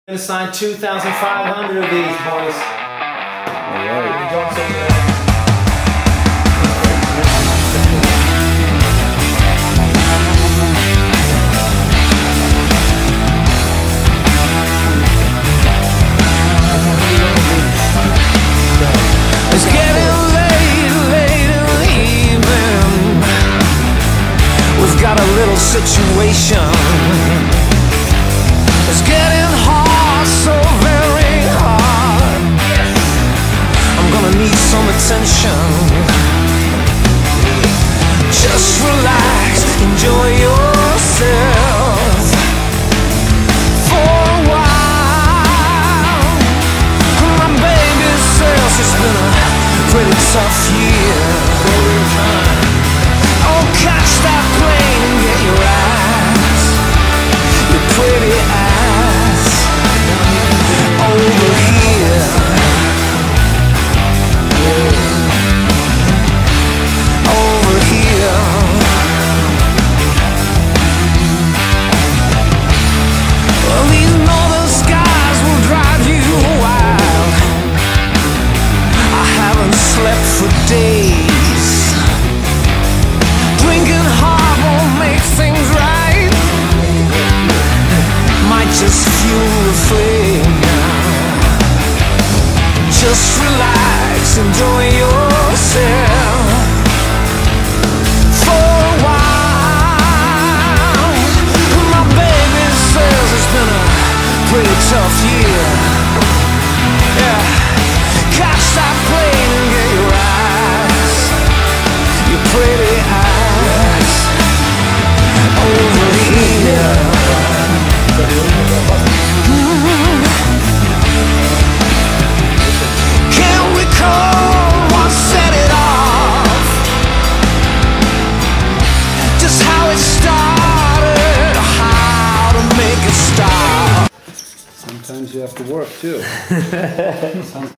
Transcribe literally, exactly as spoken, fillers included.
Gonna sign two thousand five hundred of these, boys. All right. It's getting late, late in the evening. We've got a little situation. It's getting hard, so very hard. I'm gonna need some attention. Just relax, enjoy yourself for a while. My baby says it's been a pretty tough year. Oh, catch that plane and get your ass, your pretty ass over here. Over here. Well, these northern skies will drive you wild. I haven't slept for days. Drinking hard won't make things right. Might just fuel the flame now. Just relax, enjoy yourself for a while. My baby says it's been a pretty tough year. Yeah, catch that plane and get your eyes, your pretty eyes over here. Mm. Can't recall what set it off, just how it started, how to make it stop. Sometimes you have to work too. Some